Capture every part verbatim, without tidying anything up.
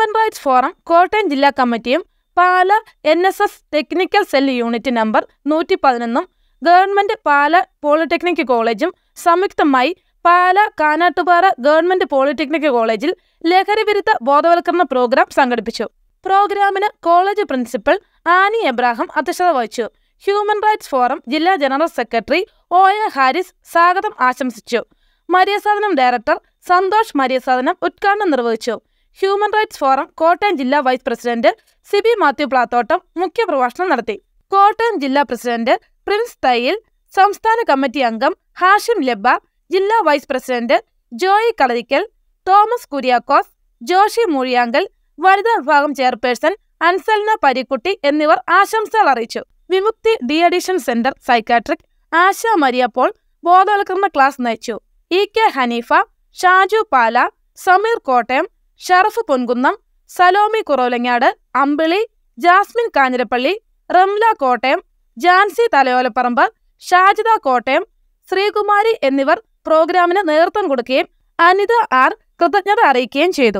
Human rights forum Kottayam ജില്ലാ കമ്മിറ്റിയും Pala N S S technical cell unit number നൂറ്റി പതിനൊന്നും ഗവൺമെന്റ് പാല പോളിടെക്നിക് കോളേജും സംയുക്തമായി പാല കാനാട്ടുപാറ ഗവൺമെന്റ് പോളിടെക്നിക് കോളേജിൽ ലഹരിവിരുദ്ധ ബോധവൽക്കരണ പ്രോഗ്രാം സംഘടിപ്പിച്ചു. പ്രോഗ്രാമിന് കോളേജ് പ്രിൻസിപ്പൽ ആനി എബ്രാഹിം അധ്യക്ഷത വഹിച്ചു. ഹ്യൂമൻ റൈറ്റ്സ് ഫോറം ജില്ലാ general secretary O A Haris സ്വാഗതം ആശംസിച്ചു. മരിയസാധനം ഡയറക്ടർ സന്തോഷ് മരിയസാധനം ഉദ്ഘാടനം നിർവഹിച്ചു. ഹ്യൂമൻ റൈറ്റ്സ് ഫോറം കോട്ടയം ജില്ലാ വൈസ് പ്രസിഡന്റ് സിബി മാത്യു പ്ലാത്തോട്ടം മുഖ്യപ്രഭാഷണം നടത്തി. കോട്ടയം ജില്ലാ പ്രസിഡന്റ് പ്രിൻസ് തയ്യിൽ, സംസ്ഥാന കമ്മിറ്റി അംഗം ഹാഷിം ലബ്ബ, ജില്ലാ വൈസ് പ്രസിഡന്റ് ജോയി കളരിക്കൽ, തോമസ് കുര്യാക്കോസ്, ജോഷി മൂഴിയാങ്കൽ, വനിതാ വിഭാഗം ചെയർപേഴ്സൺ അൻസൽന പരിക്കുട്ടി എന്നിവർ ആശംസകൾ അറിയിച്ചു. Vimukthi de addiction centre psychiatric Asha Maria Paul ബോധവൽക്കരണ ക്ലാസ് നയിച്ചു. ഇ കെ ഹനീഫ, ഷാജു പാല, സമീർ കോട്ടയം, ഷറഫ് പൊൻകുന്നം, സലോമി കുറോലങ്ങാട്, അമ്പിളി, ജാസ്മിൻ കാഞ്ഞിരപ്പള്ളി, റംല കോട്ടയം, ജാൻസി തലയോലപ്പറമ്പ്, ഷാജിദ കോട്ടയം, ശ്രീകുമാരി എന്നിവർ പ്രോഗ്രാമിന് നേതൃത്വം കൊടുക്കുകയും അനിത ആർ കൃതജ്ഞത അറിയിക്കുകയും ചെയ്തു.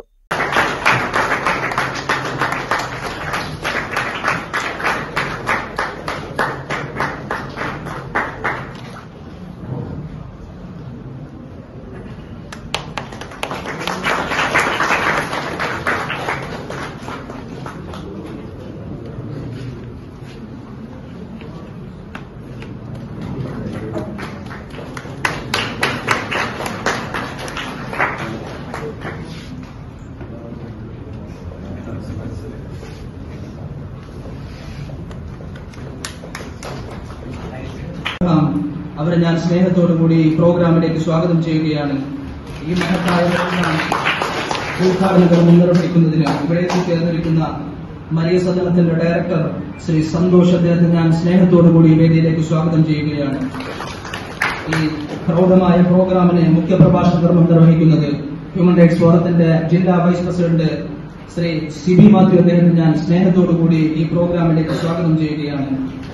അവരെ ഞാൻ സ്നേഹത്തോടുകൂടി ഈ പ്രോഗ്രാമിലേക്ക് സ്വാഗതം ചെയ്യുകയാണ്. ഈ മഹത്തായ ഉദ്ഘാടന കർമ്മം നിർവഹിക്കുന്നതിന് ഇവിടെ എത്തിച്ചേർന്നിരിക്കുന്ന മരിയ സദനത്തിന്റെ ഡയറക്ടർ ശ്രീ സന്തോഷ് അദ്ദേഹത്തെ ഞാൻ സ്നേഹത്തോടുകൂടി വേദിയിലേക്ക് സ്വാഗതം ചെയ്യുകയാണ്. ഈ പ്രൗഢമായ പ്രോഗ്രാമിന് മുഖ്യപ്രഭാഷണ കർമ്മം നിർവഹിക്കുന്നത് ഹ്യൂമൻ റൈറ്റ്സ് ഫോറത്തിന്റെ ജില്ലാ വൈസ് പ്രസിഡന്റ് ശ്രീ സിബി മാത്യു അദ്ദേഹത്തെ ഞാൻ സ്നേഹത്തോടുകൂടി ഈ പ്രോഗ്രാമിലേക്ക് സ്വാഗതം ചെയ്യുകയാണ്.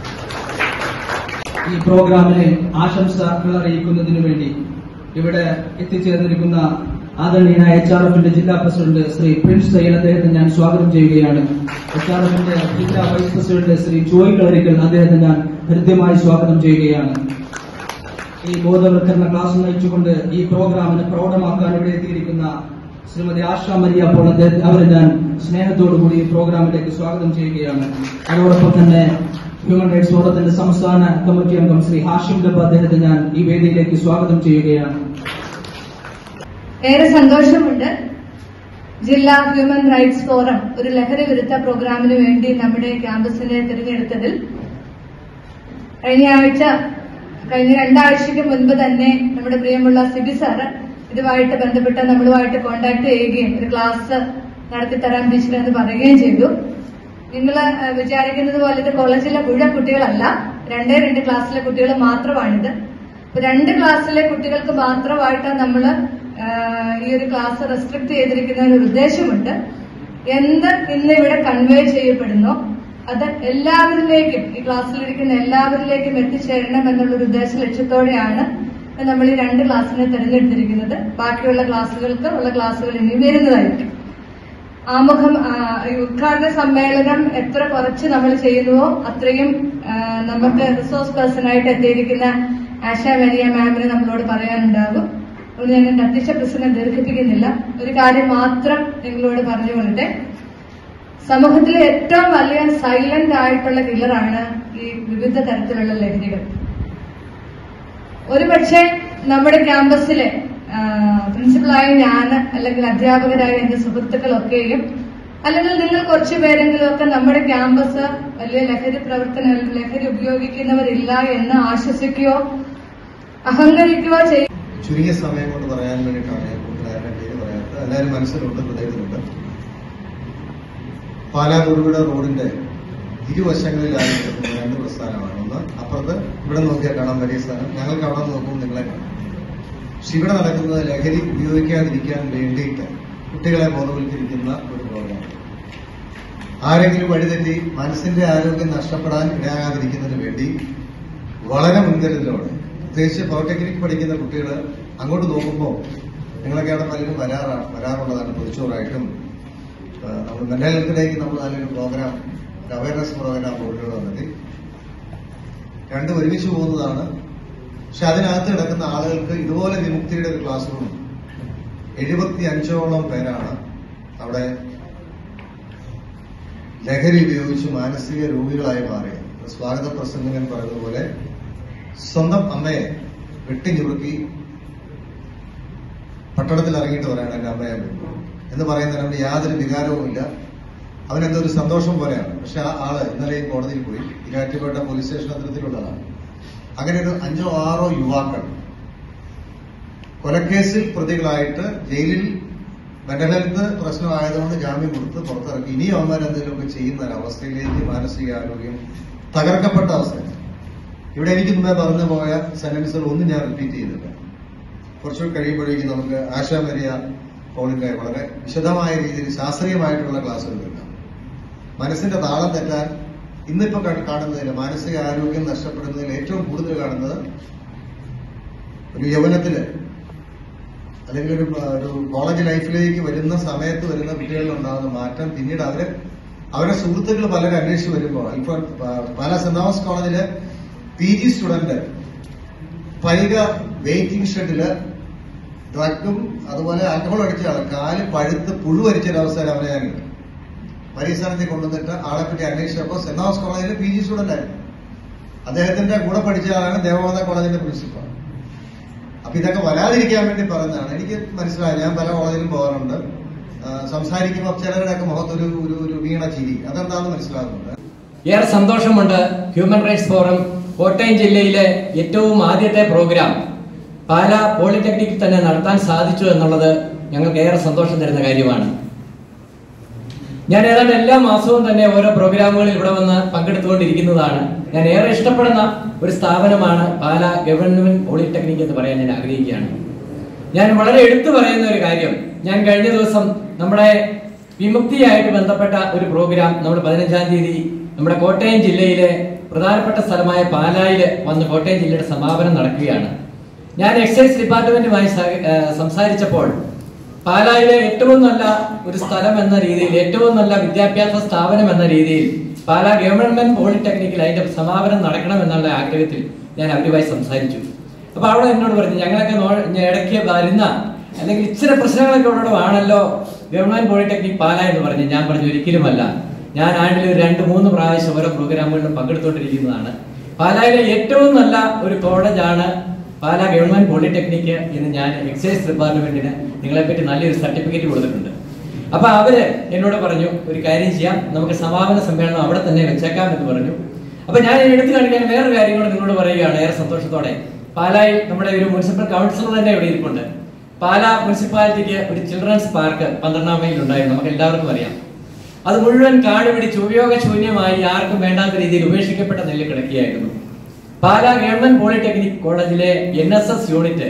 ഈ പ്രോഗ്രാമിന് ആശംസകൾ അറിയിക്കുന്നതിനു വേണ്ടി ഇവിടെ എത്തിച്ചേർന്നിരിക്കുന്ന ആദരണീയനായ എച്ച് ആർ എഫിന്റെ ജില്ലാ പ്രസിഡന്റ് ശ്രീ പ്രിൻസ് തയ്യൽ അദ്ദേഹത്തെ ഞാൻ സ്വാഗതം ചെയ്യുകയാണ്. എച്ച് ആർ എഫിന്റെ ജില്ലാ വൈസ് പ്രസിഡന്റ് ശ്രീ ജോയ് കളരിക്കൽ അദ്ദേഹത്തെ ഞാൻ ഹൃദ്യമായി സ്വാഗതം ചെയ്യുകയാണ്. ഈ ബോധവൽക്കരണ ക്ലാസ് നയിച്ചുകൊണ്ട് ഈ പ്രോഗ്രാമിനെ പ്രൗഢമാക്കാൻ ഇവിടെ എത്തിയിരിക്കുന്ന ശ്രീമതി ആശ മരിയ പോൾ അദ്ദേഹത്തെ അവരെ ഞാൻ സ്നേഹത്തോടുകൂടി ഈ പ്രോഗ്രാമിലേക്ക് സ്വാഗതം ചെയ്യുകയാണ്. അതോടൊപ്പം തന്നെ ഹ്യൂമൻ റൈറ്റ്സ് ഫോറത്തിന്റെ സംസ്ഥാന കമ്മിറ്റി അംഗം ശ്രീ ഹാഷിം ലബ്ബ അദ്ദേഹത്തെ ഞാൻ ഈ വേദിയിലേക്ക് സ്വാഗതം ചെയ്യുകയാണ്. ഏറെ സന്തോഷമുണ്ട്. ജില്ലാ ഹ്യൂമൻ റൈറ്റ്സ് ഫോറം ഒരു ലഹരി വിരുദ്ധ പ്രോഗ്രാമിന് വേണ്ടി നമ്മുടെ ക്യാമ്പസിനെ തിരഞ്ഞെടുത്തതിൽ കഴിഞ്ഞ ആഴ്ച കഴിഞ്ഞ രണ്ടാഴ്ചയ്ക്ക് മുൻപ് തന്നെ നമ്മുടെ പ്രിയമുള്ള സിബി സാറ് ഇതുമായിട്ട് ബന്ധപ്പെട്ട് നമ്മളുമായിട്ട് കോൺടാക്ട് ചെയ്യുകയും ഒരു ക്ലാസ് നടത്തിത്തരാൻ ടീച്ചറെന്ന് പറയുകയും ചെയ്തു. നിങ്ങൾ വിചാരിക്കുന്നത് പോലെ ഇത് കോളേജിലെ മുഴുവൻ കുട്ടികളല്ല, രണ്ടേ രണ്ട് ക്ലാസ്സിലെ കുട്ടികൾ മാത്രമാണിത്. രണ്ട് ക്ലാസ്സിലെ കുട്ടികൾക്ക് മാത്രമായിട്ടാണ് നമ്മൾ ഈ ഒരു ക്ലാസ് റെസ്ട്രിക്ട് ചെയ്തിരിക്കുന്ന ഒരു ഉദ്ദേശമുണ്ട്. എന്ത് ഇന്ന് ഇവിടെ കൺവേ ചെയ്യപ്പെടുന്നോ അത് എല്ലാവരിലേക്കും ഈ ക്ലാസ്സിലിരിക്കുന്ന എല്ലാവരിലേക്കും എത്തിച്ചേരണം എന്നുള്ളൊരു ഉദ്ദേശ ലക്ഷ്യത്തോടെയാണ് നമ്മൾ ഈ രണ്ട് ക്ലാസ്സിനെ തെരഞ്ഞെടുത്തിരിക്കുന്നത്. ബാക്കിയുള്ള ക്ലാസ്സുകൾക്ക് ഉള്ള ക്ലാസ്സുകൾ ഇനി വരുന്നതായിരിക്കും. ആമുഖം ഉദ്ഘാടന സമ്മേളനം എത്ര കുറച്ച് നമ്മൾ ചെയ്യുന്നുവോ അത്രയും നമുക്ക് റിസോഴ്സ് പേഴ്സണായിട്ട് എത്തിയിരിക്കുന്ന ആശ മരിയ മാമിന് നമ്മളോട് പറയാനുണ്ടാകും. അതുകൊണ്ട് ഞാൻ എന്റെ അധ്യക്ഷ പ്രസംഗം ദീർഘിപ്പിക്കുന്നില്ല. ഒരു കാര്യം മാത്രം നിങ്ങളോട് പറഞ്ഞുകൊള്ളട്ടെ. സമൂഹത്തിലെ ഏറ്റവും വലിയ സൈലന്റ് ആയിട്ടുള്ള കില്ലറാണ് ഈ വിവിധ തരത്തിലുള്ള ലഹരികൾ. ഒരുപക്ഷെ നമ്മുടെ ക്യാമ്പസിലെ പ്രിൻസിപ്പളായ ഞാൻ അല്ലെങ്കിൽ അധ്യാപകരായ എന്റെ സുഹൃത്തുക്കളൊക്കെയും അല്ലെങ്കിൽ നിങ്ങൾ കുറച്ചു പേരെങ്കിലും ഒക്കെ നമ്മുടെ ക്യാമ്പസ് വലിയ ലഹരി പ്രവർത്തന ലഹരി ഉപയോഗിക്കുന്നവരില്ല എന്ന് ആശ്വസിക്കുകയോ അഹങ്കരിക്കുകയോ ചെയ്യും. ചുരുങ്ങിയ സമയം കൊണ്ട് പറയാൻ വേണ്ടിയിട്ടാണ് കൂട്ടുകാരുടെ പേര് പറയാത്തത്. എല്ലാവരും മനസ്സിലുണ്ട്, ഹൃദയത്തിലുണ്ട്. പാലാ കുറുവിട റോഡിന്റെ ഇരുവശങ്ങളിലായി രണ്ട് പ്രസ്ഥാനമാണ്. ഒന്ന് അപ്പുറത്ത് ഇവിടെ നോക്കിയാൽ കാണാൻ വലിയ സ്ഥലം, ഞങ്ങൾക്ക് അവിടെ നോക്കുമ്പോൾ നിങ്ങളെ കാണാം. പക്ഷെ ഇവിടെ നടക്കുന്നത് ലഹരി ഉപയോഗിക്കാതിരിക്കാൻ വേണ്ടിയിട്ട് കുട്ടികളെ ബോധവൽക്കരിക്കുന്ന ഒരു പ്രോഗ്രാം. ആരെങ്കിലും വഴിതെറ്റി മനസ്സിന്റെ ആരോഗ്യം നഷ്ടപ്പെടാൻ ഇടയാകാതിരിക്കുന്നതിന് വേണ്ടി വളരെ മുൻകരുതലോടെ, പ്രത്യേകിച്ച് പോളിടെക്നിക് പഠിക്കുന്ന കുട്ടികൾ അങ്ങോട്ട് നോക്കുമ്പോൾ നിങ്ങളൊക്കെ അവിടെ പലരും വരാറാണ് വരാറുള്ളതാണ് പൊതിച്ചോറായിട്ടും നമ്മൾ മെന്റൽ ഹെൽത്തിലേക്ക് നമ്മൾ നല്ലൊരു പ്രോഗ്രാം, ഒരു അവയർനെസ് പ്രോഗ്രാം റോഡിലൂടെ വന്നെത്തി. രണ്ടും ഒരുമിച്ച് പോകുന്നതാണ്. പക്ഷെ അതിനകത്ത് കിടക്കുന്ന ആളുകൾക്ക് ഇതുപോലെ വിമുക്തിയുടെ ഒരു ക്ലാസ് റൂം, എഴുപത്തി അഞ്ചോളം പേരാണ് അവിടെ ലഹരി ഉപയോഗിച്ച് മാനസിക രോഗികളായി മാറിയത്. സ്വാഗത പ്രസംഗകൻ പറഞ്ഞതുപോലെ സ്വന്തം അമ്മയെ വെട്ടിഞ്ഞുറുക്കി പട്ടണത്തിൽ ഇറങ്ങിയിട്ട് പറയാണ് എന്റെ അമ്മയെ എന്ന് പറയുന്നതിന് അവന് യാതൊരു വികാരവുമില്ല. അവനെന്തോ ഒരു സന്തോഷം പോലെയാണ്. പക്ഷെ ആ ആള് ഇന്നലെയും കോടതിയിൽ പോയി. ഇരാറ്റുപേട്ട പോലീസ് സ്റ്റേഷൻ അത്തരത്തിലുള്ളതാണ്. അങ്ങനെ ഒരു അഞ്ചോ ആറോ യുവാക്കൾ കൊലക്കേസിൽ പ്രതികളായിട്ട് ജയിലിൽ മെന്റൽ ഹെൽത്ത് പ്രശ്നമായതുകൊണ്ട് ജാമ്യം കൊടുത്ത് പുറത്തിറക്കി. ഇനിയും അവന്മാർ എന്തെങ്കിലുമൊക്കെ ചെയ്യുന്ന ഒരവസ്ഥയിലേക്ക് മാനസികാരോഗ്യം തകർക്കപ്പെട്ട അവസ്ഥ. ഇവിടെ എനിക്ക് മുമ്പേ പറഞ്ഞു പോയ സെന്റൻസുകൾ ഒന്നും ഞാൻ റിപ്പീറ്റ് ചെയ്യുന്നില്ല. കുറച്ചുകൂടി കഴിയുമ്പോഴേക്കും നമുക്ക് ആശാ മരിയ പോളിന്റെ വളരെ വിശദമായ രീതിയിൽ ശാസ്ത്രീയമായിട്ടുള്ള ക്ലാസ്സുകൾ എടുക്കാം. മനസ്സിന്റെ താളം തെറ്റാൻ ഇന്നിപ്പോ കാണുന്നതിൽ, മാനസിക ആരോഗ്യം നഷ്ടപ്പെടുന്നതിൽ ഏറ്റവും കൂടുതൽ കാണുന്നത് ഒരു യൗവനത്തില് അല്ലെങ്കിൽ ഒരു ഒരു കോളേജ് ലൈഫിലേക്ക് വരുന്ന സമയത്ത് വരുന്ന കുട്ടികളിൽ ഉണ്ടാകുന്ന മാറ്റം. പിന്നീട് അവര് അവരുടെ സുഹൃത്തുക്കൾ പലരും അന്വേഷിച്ച് വരുമ്പോൾ, ഇപ്പൊ പാലാ സെന്റ് തോമസ് കോളേജിലെ P G student Paika waiting ഷെഡില് ഡ്രഗും അതുപോലെ ആൽക്കഹോൾ അടിച്ച ആൾ കാല് പഴുത്ത് പുഴുവരിച്ചൊരവസ്ഥയിൽ അവരെ ഞാൻ കിട്ടും. പരിസ്ഥാനത്തിൽ കൊണ്ടുവന്നിട്ട് ആളെ പറ്റി അന്വേഷിച്ചപ്പോൾ സെന്റ് തോമസ് കോളേജിലെ പി ജി സ്റ്റുഡന്റ് ആയിരുന്നു. അദ്ദേഹത്തിന്റെ കൂടെ പഠിച്ച ആളാണ് ദേവമാത കോളേജിന്റെ പ്രിൻസിപ്പൽ. അപ്പൊ ഇതൊക്കെ വരാതിരിക്കാൻ വേണ്ടി പറഞ്ഞതാണ്. എനിക്ക് മനസ്സിലായി. ഞാൻ പല കോളേജിലും പോകാറുണ്ട്. സംസാരിക്കുമ്പോൾ ചിലരുടെയൊക്കെ മുഖത്തൊരു ഒരു ഒരു വീണ ചിരി, അതെന്താണെന്ന് മനസ്സിലാകുന്നുണ്ട്. ഏറെ സന്തോഷമുണ്ട്. ഹ്യൂമൻ റൈറ്റ്സ് ഫോറം കോട്ടയം ജില്ലയിലെ ഏറ്റവും ആദ്യത്തെ പ്രോഗ്രാം പാലാ പോളിടെക്നിക്കിൽ തന്നെ നടത്താൻ സാധിച്ചു എന്നുള്ളത് ഞങ്ങൾക്ക് ഏറെ സന്തോഷം തരുന്ന കാര്യമാണ്. ഞാൻ ഏതാണ്ട് എല്ലാ മാസവും തന്നെ ഓരോ പ്രോഗ്രാമുകളിൽ ഇവിടെ വന്ന് പങ്കെടുത്തുകൊണ്ടിരിക്കുന്നതാണ്. ഞാൻ ഏറെ ഇഷ്ടപ്പെടുന്ന ഒരു സ്ഥാപനമാണ് പാലാ ഗവൺമെന്റ് പോളിടെക്നിക് എന്ന് പറയാൻ ഞാൻ ആഗ്രഹിക്കുകയാണ്. ഞാൻ വളരെ എടുത്തു പറയുന്ന ഒരു കാര്യം, ഞാൻ കഴിഞ്ഞ ദിവസം നമ്മുടെ വിമുക്തിയായിട്ട് ബന്ധപ്പെട്ട ഒരു പ്രോഗ്രാം നമ്മൾ പതിനഞ്ചാം തീയതി നമ്മുടെ കോട്ടയം ജില്ലയിലെ പ്രധാനപ്പെട്ട സ്ഥലമായ പാലായിൽ വന്ന് കോട്ടയം ജില്ലയുടെ സമാപനം നടക്കുകയാണ്. ഞാൻ എക്സൈസ് ഡിപ്പാർട്ട്മെന്റുമായി സംസാരിച്ചപ്പോൾ പാലായിലെ ഏറ്റവും നല്ല ഒരു സ്ഥലം എന്ന രീതിയിൽ, ഏറ്റവും നല്ല വിദ്യാഭ്യാസ സ്ഥാപനം എന്ന രീതിയിൽ പാലാ ഗവൺമെന്റ് പോളിടെക്നിക്കിൽ അതിന്റെ സമാപനം നടക്കണം എന്നുള്ള ആഗ്രഹത്തിൽ ഞാൻ അവരുമായി സംസാരിച്ചു. അപ്പൊ അവിടെ എന്നോട് പറഞ്ഞു, ഞങ്ങളൊക്കെ ഇടയ്ക്ക് വരുന്ന അല്ലെങ്കിൽ ഇച്ചിരി പ്രശ്നങ്ങളൊക്കെ ഉള്ളടോ ആണല്ലോ ഗവൺമെന്റ് പോളിടെക്നിക് പാലാ എന്ന് പറഞ്ഞു. ഞാൻ പറഞ്ഞു ഒരിക്കലുമല്ല. ഞാൻ ആണ്ടിൽ ഒരു രണ്ട് മൂന്ന് പ്രാവശ്യം ഓരോ പ്രോഗ്രാമുകളിലും പങ്കെടുത്തുകൊണ്ടിരിക്കുന്നതാണ്. പാലായിലെ ഏറ്റവും നല്ല ഒരു കോളേജാണ് പാലാ ഗവൺമെന്റ് പോളിടെക്നിക് എന്ന് ഞാൻ എക്സൈസ് ഡിപ്പാർട്ട്മെന്റിന് നിങ്ങളെപ്പറ്റി നല്ലൊരു സർട്ടിഫിക്കറ്റ് കൊടുത്തിട്ടുണ്ട്. അപ്പൊ അവര് എന്നോട് പറഞ്ഞു, ഒരു കാര്യം ചെയ്യാം, നമുക്ക് സമാപന സമ്മേളനം അവിടെ തന്നെ വെച്ചേക്കാം എന്ന് പറഞ്ഞു. അപ്പൊ ഞാൻ എടുത്തു കാണിക്കാൻ വേറെ കാര്യം കൂടെ നിങ്ങളോട് പറയുകയാണ് ഏറെ സന്തോഷത്തോടെ. പാലായിൽ നമ്മുടെ ഒരു മുനിസിപ്പൽ കൗൺസിലർ തന്നെ ഇവിടെ ഇരിപ്പുണ്ട്. പാലാ മുനിസിപ്പാലിറ്റിക്ക് ഒരു ചിൽഡ്രൻസ് പാർക്ക് പന്ത്രണ്ടാം മൈലിൽ ഉണ്ടായിരുന്നു, നമുക്ക് എല്ലാവർക്കും അറിയാം. അത് മുഴുവൻ കാട് പിടിച്ച് ഉപയോഗശൂന്യമായി ആർക്കും വേണ്ടാത്ത രീതിയിൽ ഉപേക്ഷിക്കപ്പെട്ട നിലയിൽ കിടക്കുകയായിരുന്നു. പാലാ ഗവൺമെന്റ് പോളിടെക്നിക് കോളേജിലെ N S S unit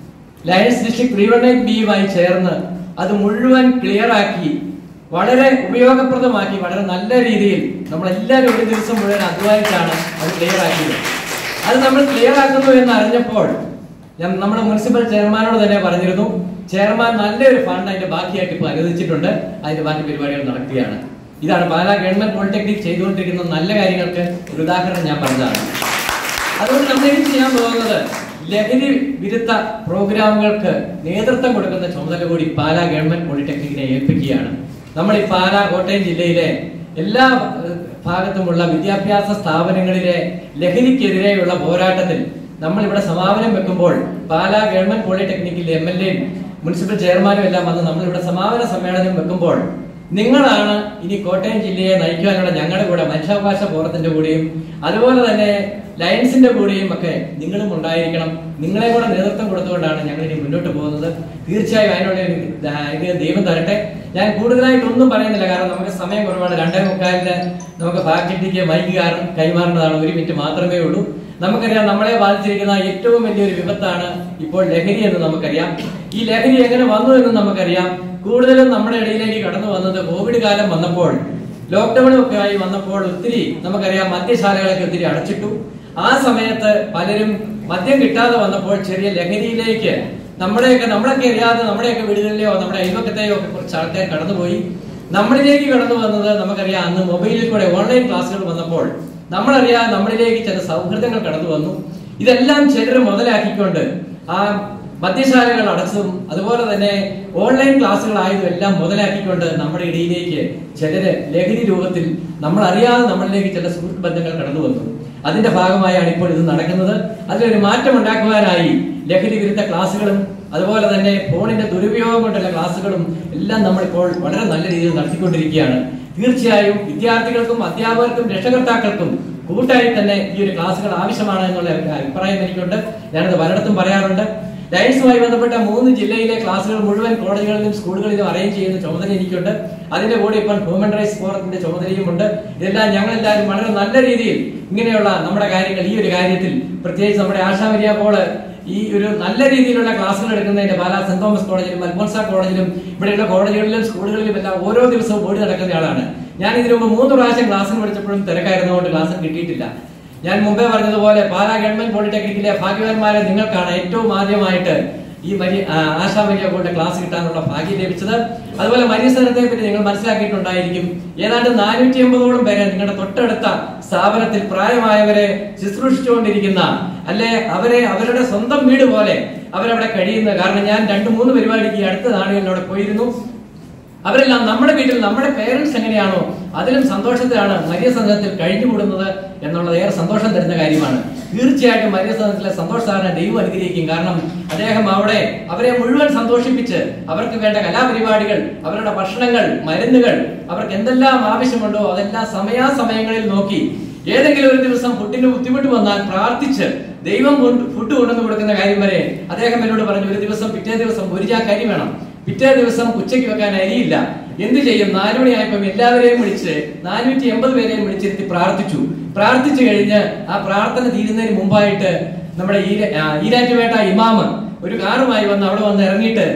Lions district three one eight ബിയുമായി ചേർന്ന് അത് മുഴുവൻ ക്ലിയർ ആക്കി, വളരെ ഉപയോഗപ്രദമാക്കി, വളരെ നല്ല രീതിയിൽ നമ്മളെല്ലാവരും ഒരു ദിവസം മുഴുവൻ അധ്വാനിച്ചാണ് അത് ക്ലിയർ ആക്കിയത്. അത് നമ്മൾ ക്ലിയർ ആക്കുന്നു എന്ന് അറിഞ്ഞപ്പോൾ ഞാൻ നമ്മുടെ മുനിസിപ്പൽ ചെയർമാനോട് തന്നെ പറഞ്ഞിരുന്നു. ചെയർമാൻ നല്ലൊരു ഫണ്ട് അതിന്റെ ബാക്കിയായിട്ട് ഇപ്പോൾ അനുവദിച്ചിട്ടുണ്ട്. അതിന്റെ ബാക്കി പരിപാടികൾ നടക്കുകയാണ്. ഇതാണ് പാലാ ഗവൺമെന്റ് പോളിടെക്നിക് ചെയ്തുകൊണ്ടിരിക്കുന്ന നല്ല കാര്യങ്ങൾക്ക് ഒരു ഉദാഹരണം ഞാൻ പറഞ്ഞതാണ്. അതുകൊണ്ട് നമ്മൾ ഇനി ചെയ്യാൻ പോകുന്നത് ലഹരി വിരുദ്ധ പ്രോഗ്രാമുകൾക്ക് നേതൃത്വം കൊടുക്കുന്ന ചുമതല കൂടി പാലാ ഗവൺമെന്റ് പോളിടെക്നിക്കിനെ ഏൽപ്പിക്കുകയാണ്. നമ്മൾ ഈ പാലാ കോട്ടയം ജില്ലയിലെ എല്ലാ ഭാഗത്തുമുള്ള വിദ്യാഭ്യാസ സ്ഥാപനങ്ങളിലെ ലഹരിക്കെതിരെയുള്ള പോരാട്ടത്തിൽ നമ്മൾ ഇവിടെ സമാപനം വെക്കുമ്പോൾ പാലാ ഗവൺമെന്റ് പോളിടെക്നിക്കിൽ എം എൽ എയും മുനിസിപ്പൽ ചെയർമാനും എല്ലാം വന്ന് നമ്മൾ ഇവിടെ സമാപന സമ്മേളനം വെക്കുമ്പോൾ നിങ്ങളാണ് ഇനി കോട്ടയം ജില്ലയെ നയിക്കാനുള്ള ഞങ്ങളുടെ കൂടെ മനുഷ്യാവകാശ ഫോറത്തിന്റെ കൂടെയും അതുപോലെ തന്നെ ലയൺസിന്റെ കൂടെയും ഒക്കെ നിങ്ങളും ഉണ്ടായിരിക്കണം. നിങ്ങളെ കൂടെ നേതൃത്വം കൊടുത്തുകൊണ്ടാണ് ഞങ്ങൾ ഇനി മുന്നോട്ട് പോകുന്നത്. തീർച്ചയായും അതിനുള്ള ഇത് ദൈവം തരട്ടെ. ഞാൻ കൂടുതലായിട്ടൊന്നും പറയുന്നില്ല, കാരണം നമുക്ക് സമയം കുറവാണ്. രണ്ടേ മുക്കാലിന് നമുക്ക് ഫാക്കൽറ്റിക്ക് മൈക്ക് കാരണം കൈമാറേണ്ടതാണ്. ഒരു മിനിറ്റ് മാത്രമേ ഉള്ളൂ. നമുക്കറിയാം, നമ്മളെ ബാധിച്ചിരിക്കുന്ന ഏറ്റവും വലിയൊരു വിപത്താണ് ഇപ്പോൾ ലഹരി എന്ന് നമുക്കറിയാം. ഈ ലഹരി എങ്ങനെ വന്നു എന്ന് നമുക്കറിയാം. കൂടുതലും നമ്മുടെ ഇടയിലേക്ക് കടന്നു വന്നത് കോവിഡ് കാലം വന്നപ്പോൾ, ലോക്ക്ഡൌണും ഒക്കെ ആയി വന്നപ്പോൾ ഒത്തിരി നമുക്കറിയാം മദ്യശാലകളൊക്കെ ഒത്തിരി അടച്ചിട്ടു. ആ സമയത്ത് പലരും മദ്യം കിട്ടാതെ വന്നപ്പോൾ ചെറിയ ലഹരിയിലേക്ക് നമ്മുടെയൊക്കെ നമ്മളൊക്കെ അറിയാതെ നമ്മുടെയൊക്കെ വീടുകളിലെയോ നമ്മുടെ അയൽവക്കത്തെയോ ഒക്കെ കുറച്ച് ആൾക്കാർ കടന്നുപോയി. നമ്മളിലേക്ക് കടന്നു വന്നത് നമുക്കറിയാം. അന്ന് മൊബൈലിൽ കൂടെ ഓൺലൈൻ ക്ലാസ്സുകൾ വന്നപ്പോൾ നമ്മളറിയാം നമ്മളിലേക്ക് ചില സൗഹൃദങ്ങൾ കടന്നു വന്നു. ഇതെല്ലാം ചിലർ മുതലാക്കിക്കൊണ്ട് ആ മദ്യശാലകൾ അടച്ചതും അതുപോലെ തന്നെ ഓൺലൈൻ ക്ലാസ്സുകളായതും എല്ലാം മുതലാക്കിക്കൊണ്ട് നമ്മുടെ ഇടയിലേക്ക് ചിലര് ലഹരി രൂപത്തിൽ നമ്മൾ അറിയാതെ നമ്മളിലേക്ക് ചില സുഹൃത്ത് ബന്ധങ്ങൾ കടന്നു വന്നു. അതിന്റെ ഭാഗമായാണ് ഇപ്പോൾ ഇത് നടക്കുന്നത്. അതിലൊരു മാറ്റം ഉണ്ടാക്കുവാനായി ലഹരി വിരുദ്ധ ക്ലാസ്സുകളും അതുപോലെ തന്നെ ഫോണിന്റെ ദുരുപയോഗം കൊണ്ടുള്ള ക്ലാസ്സുകളും എല്ലാം നമ്മളിപ്പോൾ വളരെ നല്ല രീതിയിൽ നടത്തിക്കൊണ്ടിരിക്കുകയാണ്. തീർച്ചയായും വിദ്യാർത്ഥികൾക്കും അധ്യാപകർക്കും രക്ഷകർത്താക്കൾക്കും കൂട്ടായി തന്നെ ഈ ഒരു ക്ലാസ്സുകൾ ആവശ്യമാണ് എന്നുള്ള അഭിപ്രായം എനിക്കുണ്ട്. ഞാനത് പലയിടത്തും പറയാറുണ്ട്. ലയൻസുമായി ബന്ധപ്പെട്ട മൂന്ന് ജില്ലയിലെ ക്ലാസ്സുകൾ മുഴുവൻ കോളേജുകളിലും സ്കൂളുകളിലും അറേഞ്ച് ചെയ്യുന്ന ചുമതല എനിക്കുണ്ട്. അതിന്റെ കൂടെ ഇപ്പോൾ ഹ്യൂമൻ റൈറ്റ്സ് ഫോറത്തിന്റെ ചുമതലയുമുണ്ട്. ഇതെല്ലാം ഞങ്ങളെല്ലാവരും വളരെ നല്ല രീതിയിൽ ഇങ്ങനെയുള്ള നമ്മുടെ കാര്യങ്ങൾ ഈ ഒരു കാര്യത്തിൽ പ്രത്യേകിച്ച് നമ്മുടെ ആശാ മരിയ പോള് ഈ ഒരു നല്ല രീതിയിലുള്ള ക്ലാസ്സുകൾ എടുക്കുന്നതിന്റെ പാലാ സെന്റ് തോമസ് കോളേജിലും അൽഫോൻസ കോളേജിലും ഇവിടെയുള്ള കോളേജുകളിലും സ്കൂളുകളിലും എല്ലാം ഓരോ ദിവസവും ഓടി നടക്കുന്ന ആളാണ്. ഞാൻ ഇതിനു മുമ്പ് മൂന്ന് പ്രാവശ്യം ക്ലാസ്സിന് പഠിച്ചപ്പോഴും തിരക്കായിരുന്നതുകൊണ്ട് ക്ലാസ് കിട്ടിയിട്ടില്ല. ഞാൻ മുമ്പേ പറഞ്ഞതുപോലെ പാലാ ഗവൺമെന്റ് പോളിടെക്നിക്കിലെ ഭാഗ്യവാന്മാരെ നിങ്ങൾക്കാണ് ഏറ്റവും ആദ്യമായിട്ട് ഈ മരി ആശാ മരിയ പോളുടെ ക്ലാസ് കിട്ടാനുള്ള ഭാഗ്യം ലഭിച്ചത്. അതുപോലെ മരീസനത്തെ പറ്റി നിങ്ങൾ മനസ്സിലാക്കിയിട്ടുണ്ടായിരിക്കും. ഏതാണ്ട് നാനൂറ്റി എൺപതോളം പേരെ നിങ്ങളുടെ തൊട്ടടുത്ത സ്ഥാപനത്തിൽ പ്രായമായവരെ ശുശ്രൂഷിച്ചുകൊണ്ടിരിക്കുന്ന അല്ലെ അവരെ അവരുടെ സ്വന്തം വീട് പോലെ അവരവിടെ കഴിയുന്ന. കാരണം ഞാൻ രണ്ടു മൂന്ന് പരിപാടിക്ക് അടുത്ത നാടുകളിലൂടെ പോയിരുന്നു. അവരെല്ലാം നമ്മുടെ വീട്ടിൽ നമ്മുടെ പേരൻസ് എങ്ങനെയാണോ അതിലും സന്തോഷത്തിലാണ് മരിയ സംഘത്തിൽ കഴിഞ്ഞുകൂടുന്നത് എന്നുള്ളത് ഏറെ സന്തോഷം തരുന്ന കാര്യമാണ്. തീർച്ചയായിട്ടും മരിയ സംഘത്തിലെ സന്തോഷ് സാറിനെ ദൈവം അനുഗ്രഹിക്കും. കാരണം അദ്ദേഹം അവിടെ അവരെ മുഴുവൻ സന്തോഷിപ്പിച്ച് അവർക്ക് വേണ്ട കലാപരിപാടികൾ, അവരുടെ ഭക്ഷണങ്ങൾ, മരുന്നുകൾ, അവർക്ക് എന്തെല്ലാം ആവശ്യമുണ്ടോ അതെല്ലാം സമയാസമയങ്ങളിൽ നോക്കി ഏതെങ്കിലും ഒരു ദിവസം ഫുഡിന് ബുദ്ധിമുട്ട് വന്നാൽ പ്രാർത്ഥിച്ച് ദൈവം ഫുഡ് കൊണ്ടുവന്ന് കൊടുക്കുന്ന കാര്യം വരെ അദ്ദേഹം എന്നോട് പറഞ്ഞു. ഒരു ദിവസം പിറ്റേ ദിവസം ഒരു ചാക്ക് അരി വേണം, പിറ്റേ ദിവസം ഉച്ചയ്ക്ക് വെക്കാൻ അരിയില്ല, എന്ത് ചെയ്യും? നാലുമണിയായപ്പം എല്ലാവരെയും വിളിച്ച് നാനൂറ്റി എൺപത് പേരെയും വിളിച്ചിരുത്തി പ്രാർത്ഥിച്ചു. പ്രാർത്ഥിച്ചു കഴിഞ്ഞ് ആ പ്രാർത്ഥന തീരുന്നതിന് മുമ്പായിട്ട് നമ്മുടെ ഈരാറ്റുപേട്ട ഇമാമ് ഒരു കാറുമായി വന്ന് അവിടെ വന്ന് ഇറങ്ങിയിട്ട്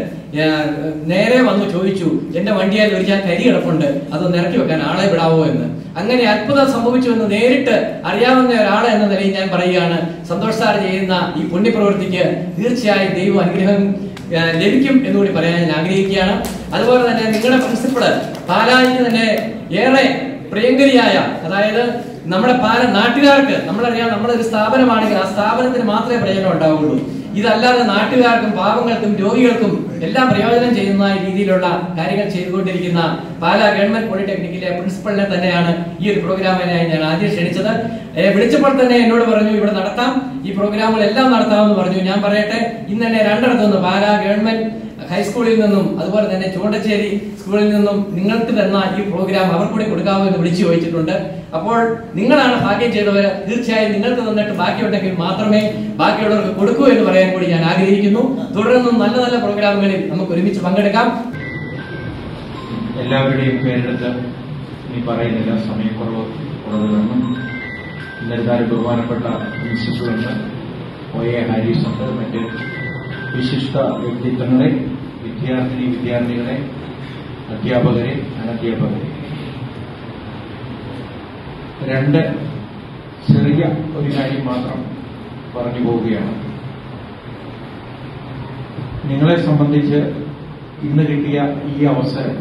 നേരെ വന്ന് ചോദിച്ചു, എന്റെ വണ്ടിയാൽ ഒരു ചാക്ക് അരി കിടപ്പുണ്ട്, അതൊന്ന് ഇറക്കി വെക്കാൻ ആളെ വിടാവോ എന്ന്. അങ്ങനെ അത്ഭുതം സംഭവിച്ചു എന്ന് നേരിട്ട് അറിയാവുന്ന ഒരാളെ എന്ന നിലയിൽ ഞാൻ പറയുകയാണ്. സന്തോഷ് സാർ ചെയ്യുന്ന ഈ പുണ്യപ്രവൃത്തിക്ക് തീർച്ചയായും ദൈവം അനുഗ്രഹം ലഭിക്കും എന്നുകൂടി പറയാൻ ഞാൻ ആഗ്രഹിക്കുകയാണ്. അതുപോലെ തന്നെ നിങ്ങളുടെ പ്രിൻസിപ്പള് പാലായിക്ക് തന്നെ ഏറെ പ്രിയങ്കരിയായ, അതായത് നമ്മുടെ പാല നാട്ടുകാർക്ക് നമ്മളറിയാം നമ്മളൊരു സ്ഥാപനമാണെങ്കിൽ ആ സ്ഥാപനത്തിന് മാത്രമേ പ്രയോജനം ഉണ്ടാവുള്ളൂ. ഇതല്ലാതെ നാട്ടുകാർക്കും പാവങ്ങൾക്കും രോഗികൾക്കും എല്ലാം പ്രയോജനം ചെയ്യുന്ന രീതിയിലുള്ള കാര്യങ്ങൾ ചെയ്തുകൊണ്ടിരിക്കുന്ന പാലാ ഗവൺമെന്റ് പോളിടെക്നിക്കിലെ പ്രിൻസിപ്പളിനെ തന്നെയാണ് ഈ ഒരു പ്രോഗ്രാമിനായി ഞാൻ ആദ്യം ക്ഷണിച്ചത്. വിളിച്ചപ്പോൾ തന്നെ എന്നോട് പറഞ്ഞു ഇവിടെ നടത്താം, ഈ പ്രോഗ്രാമുകൾ എല്ലാം നടത്താമെന്ന് പറഞ്ഞു. ഞാൻ പറയട്ടെ, ഇന്ന് തന്നെ രണ്ടിടത്തുനിന്ന് പാലാ ഗവൺമെന്റ് ഹൈസ്കൂളിൽ നിന്നും അതുപോലെ തന്നെ ചൂണ്ടച്ചേരി സ്കൂളിൽ നിന്നും നിങ്ങൾക്ക് തന്ന ഈ പ്രോഗ്രാം അവർ കൂടി കൊടുക്കാമോ എന്ന് വിളിച്ചു ചോദിച്ചിട്ടുണ്ട്. അപ്പോൾ നിങ്ങളാണ് ഭാഗ്യം ചെയ്തവർ. തീർച്ചയായും നിങ്ങൾക്ക് തന്നിട്ട് ബാക്കിയുണ്ടെങ്കിൽ മാത്രമേ ബാക്കിയുള്ളവർക്ക് കൊടുക്കൂ എന്ന് പറയാൻ കൂടി ഞാൻ ആഗ്രഹിക്കുന്നു. തുടർന്നും നല്ല നല്ല പ്രോഗ്രാമുകളിൽ നമുക്ക് ഒരുമിച്ച് പങ്കെടുക്കാം. എല്ലാവരുടെയും പേരെടുത്ത് ഈ പറയുന്നില്ല, സമയക്കുറവ് ഉള്ളത് കാരണം ഇന്നത്തെ ബഹുമാനപ്പെട്ട പ്രിൻസിപ്പളുണ്ട്, ഒ എ ഹാരിസ് ഉണ്ട്, മറ്റ് വിശിഷ്ട വ്യക്തിത്വങ്ങളെ, വിദ്യാർത്ഥിനി വിദ്യാർത്ഥികളെ, അധ്യാപകരെ, അനധ്യാപകരെ, രണ്ട് ചെറിയ ഒരു കാര്യം മാത്രം പറഞ്ഞു പോവുകയാണ്. നിങ്ങളെ സംബന്ധിച്ച് ഇന്ന് കിട്ടിയ ഈ അവസരം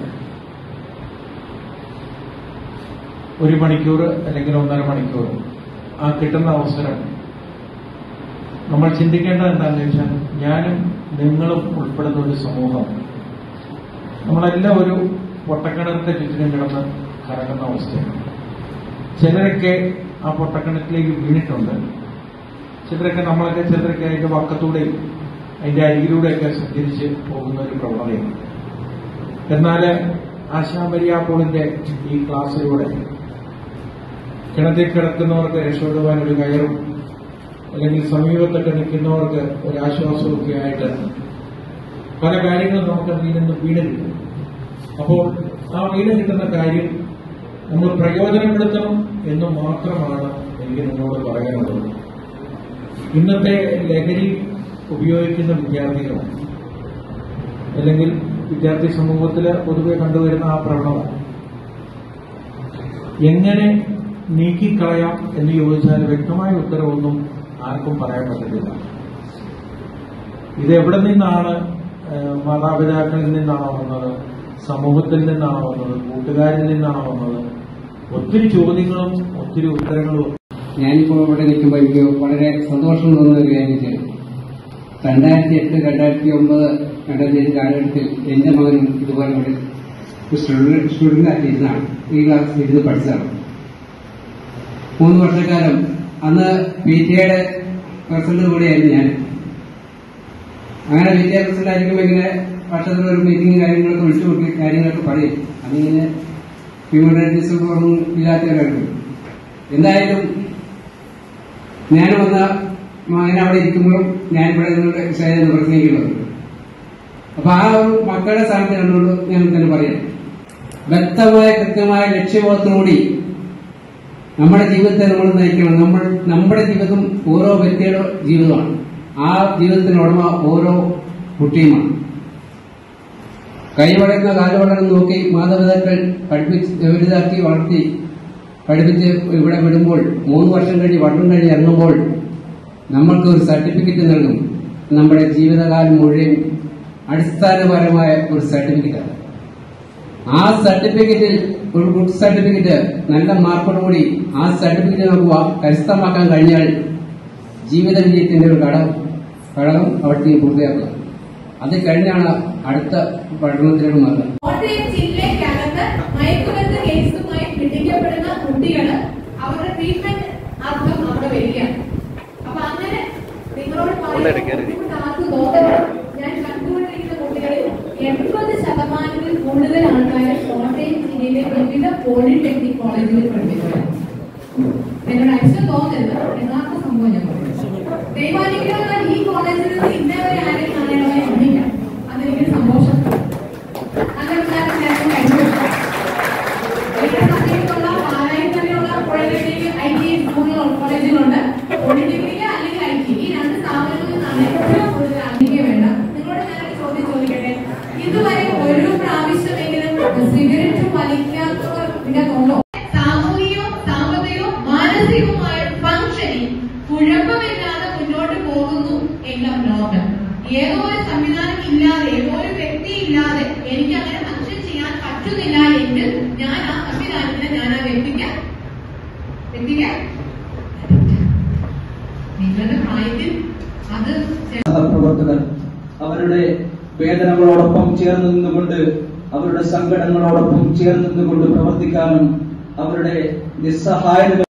ഒരു മണിക്കൂർ അല്ലെങ്കിൽ ഒന്നര മണിക്കൂർ ആ കിട്ടുന്ന അവസരം നമ്മൾ ചിന്തിക്കേണ്ടത് എന്താണെന്ന് വെച്ചാൽ, ഞാനും നിങ്ങളും ഉൾപ്പെടുന്ന ഒരു സമൂഹം നമ്മളെല്ലാം ഒരു പൊട്ടക്കിണറിന്റെ ചുറ്റിനും കിടന്ന് കറങ്ങുന്ന അവസ്ഥയാണ്. ചിലരൊക്കെ ആ പൊട്ടക്കിണറ്റിലേക്ക് വീണിട്ടുണ്ട്, ചിലരൊക്കെ നമ്മളൊക്കെ ചിലരൊക്കെ അതിന്റെ വക്കത്തൂടെയും അതിന്റെ അരികിലൂടെയൊക്കെ സഞ്ചരിച്ച് പോകുന്ന ഒരു പ്രവണതയാണ്. എന്നാൽ ആശാ മരിയ പോളിന്റെ ഈ ക്ലാസ്സിലൂടെ കിണറ്റിൽ കിടക്കുന്നവർക്ക് രക്ഷപ്പെടുവാൻ ഒരു കയറും അല്ലെങ്കിൽ സമീപത്തൊക്കെ നിൽക്കുന്നവർക്ക് ഒരാശ്വാസമൊക്കെ ആയിട്ട് പല കാര്യങ്ങളും നമുക്ക് അതിൽ നിന്ന് വീണ് കിട്ടും. അപ്പോൾ ആ വീണ് കിട്ടുന്ന കാര്യം നമ്മൾ പ്രയോജനപ്പെടുത്തണം എന്ന് മാത്രമാണ് എനിക്ക് നിങ്ങളോട് പറയാനുള്ളത്. ഇന്നത്തെ ലഹരി ഉപയോഗിക്കുന്ന വിദ്യാർത്ഥികൾ അല്ലെങ്കിൽ വിദ്യാർത്ഥി സമൂഹത്തിൽ പൊതുവെ കണ്ടുവരുന്ന ആ പ്രവണത എങ്ങനെ നീക്കിക്കളയാം എന്ന് ചോദിച്ചാൽ വ്യക്തമായ ഉത്തരവൊന്നും ആർക്കും പറയാൻ പറ്റത്തില്ല. ഇത് എവിടെ നിന്നാണ്, മാതാപിതാക്കളിൽ നിന്നാണോ വന്നത്, സമൂഹത്തിൽ നിന്നാണ് വന്നത്, കൂട്ടുകാരിൽ നിന്നാണ് വന്നത്. ഒത്തിരി ചോദ്യങ്ങളും ഒത്തിരി ഉത്തരങ്ങളും. ഞാനിപ്പോൾ ഇവിടെ നിൽക്കുമ്പോൾ എനിക്ക് വളരെ സന്തോഷം തോന്നുന്ന ഒരു കാര്യം വെച്ചാൽ രണ്ടായിരത്തി എട്ട് രണ്ടായിരത്തി ഒമ്പത് രണ്ടായിരത്തി ഏഴ് കാലഘട്ടത്തിൽ എന്റെ മകനും ഇതുപോലെ ഇവിടെ സ്റ്റുഡന്റ് ആയിട്ടിരുന്നാണ്, ഈ ക്ലാസ്സിൽ ഇരുന്ന് പഠിച്ചതാണ്. മൂന്ന് വർഷക്കാലം അന്ന് പി ടി എയുടെ പ്രസിഡന്റ് കൂടിയായിരുന്നു ഞാൻ. അങ്ങനെ പി ടി എ പ്രസിഡന്റ് ആയിരിക്കുമ്പോൾ ഇങ്ങനെ വർഷത്തിൽ ഒരു മീറ്റിംഗ് കാര്യങ്ങളൊക്കെ വിളിച്ചു കൊടുക്കി കാര്യങ്ങളൊക്കെ പറയും. അതിങ്ങനെ ഹ്യൂമൻ റൈറ്റ്സ് ഒന്നും ഇല്ലാത്തവരാണ്. എന്തായാലും ഞാൻ വന്ന മകൻ അവിടെ ഇരിക്കുമ്പോഴും ഞാൻ ഇവിടെ നിങ്ങളുടെ വിഷയം പ്രസംഗിക്കുന്നത്. അപ്പൊ ആ ഒരു മക്കളുടെ സ്ഥാനത്ത് കണ്ടുകൊണ്ട് ഞാൻ തന്നെ പറയാം, വ്യക്തമായ കൃത്യമായ ലക്ഷ്യബോധത്തോടുകൂടി നമ്മുടെ ജീവിതത്തെ നമ്മൾ നയിക്കണം. നമ്മൾ നമ്മുടെ ജീവിതം ഓരോ വ്യക്തിയുടെ ജീവിതമാണ്. ആ ജീവിതത്തിന് ഉടമ ഓരോ കുട്ടിയുമാണ്. കൈ വളരുന്ന കാല് വളരുന്ന നോക്കി മാതാപിതാക്കൾ പഠിപ്പിച്ച് വലുതാക്കി വളർത്തി പഠിപ്പിച്ച് ഇവിടെ വിടുമ്പോൾ മൂന്ന് വർഷം കഴിഞ്ഞ് പഠനം കഴിഞ്ഞ് ഇറങ്ങുമ്പോൾ നമ്മൾക്ക് ഒരു സർട്ടിഫിക്കറ്റ് നൽകും. നമ്മുടെ ജീവിതകാലം മുഴുവൻ അടിസ്ഥാനപരമായ ഒരു സർട്ടിഫിക്കറ്റാണ്. ആ സർട്ടിഫിക്കറ്റിൽ ഒരു ഗുഡ് സർട്ടിഫിക്കറ്റ് നല്ല മാർക്കോടുകൂടി ആ സർട്ടിഫിക്കറ്റ് നമുക്ക് കരസ്ഥമാക്കാൻ കഴിഞ്ഞാൽ ജീവിത വിജയത്തിന്റെ ഒരു ഘടകം ഘടകം അവിടെ പൂർത്തിയാക്കുക. അത് കഴിഞ്ഞാണ് അടുത്ത പഠനത്തിലേക്ക് മാറുന്നത്. കോട്ടയം ജില്ലയ്ക്കകത്ത് മയക്കുമരുന്ന് കേസുമായി പിടിക്കപ്പെടുന്ന കുട്ടികൾ അവരുടെ ട്രീറ്റ്മെന്റ് അർത്ഥം അവിടെ വരികയാണ്. അപ്പൊ അങ്ങനെ നിങ്ങളോട് ആർക്ക് തോന്നണം, ഞാൻ കണ്ടുകൊണ്ടിരിക്കുന്ന കുട്ടികളിൽ എൺപത് ശതമാനത്തിൽ കൂടുതൽ ആൾക്കാർ കോട്ടയം ജില്ലയിലെ വിവിധ പോളിടെക്നിക് കോളേജുകളിൽ പഠിപ്പിക്കുന്നത്. എന്നോട് അച്ഛൻ തോന്നരുത്, യഥാർത്ഥ സംഭവം ഞാൻ പറഞ്ഞു. ദൈവാനുഗ്രഹത്താൽ ഈ കോളേജിൽ നിന്ന് ഇന്നവരെ ആരെയും നാരായണമായി പഠിക്കാം. അതെനിക്ക് സന്തോഷം. അങ്ങനെ സമീപത്തുള്ള പാലായിൽ തന്നെയുള്ള പോളിടെക്നിക് ഐ ടി കോളേജിലുണ്ട്. പോളിടെക്നിക് അല്ലെങ്കിൽ ഐ ടി, ഈ രണ്ട് സ്ഥാപനങ്ങളിൽ നിന്നാണ് ഏറ്റവും കൂടുതൽ അറിയിക്കുക വേണ്ട. നിങ്ങളോട് ഞാനൊരു ചോദ്യം ചോദിക്കട്ടെ, ഇതുവരെ ഒരു പ്രാവശ്യമെങ്കിലും സിഗരറ്റ് വലിക്കാത്തവർ ഇതിനകത്തുണ്ടോ? സാമൂഹികവും സാമ്പത്തികവും മാനസികവുമായ ഫംഗ്ഷനിൽ കുഴപ്പമില്ലാതെ മുന്നോട്ട് പോകുന്നു എല്ലാം നോക്കാം. ഏതോ ഒരു സംവിധാനം ഇല്ലാതെ, ഏതോ ഒരു വ്യക്തി ഇല്ലാതെ എനിക്ക് അങ്ങനെ ഫംഗ്ഷൻ ചെയ്യാൻ പറ്റുന്നില്ല എങ്കിൽ ഞാൻ ആ സംവിധാനത്തിന് ഞാൻ ആ വ്യക്തിക്ക് വ്യക്തിക്ക് നിങ്ങളുടെ പ്രായത്തിൽ അത് പ്രവർത്തകർ അവരുടെ വേദനകളോടൊപ്പം ചേർന്ന് നിന്നുകൊണ്ട് അവരുടെ സങ്കടങ്ങളോടൊപ്പം ചേർന്ന് നിന്നുകൊണ്ട് പ്രവർത്തിക്കാനും അവരുടെ നിസ്സഹായത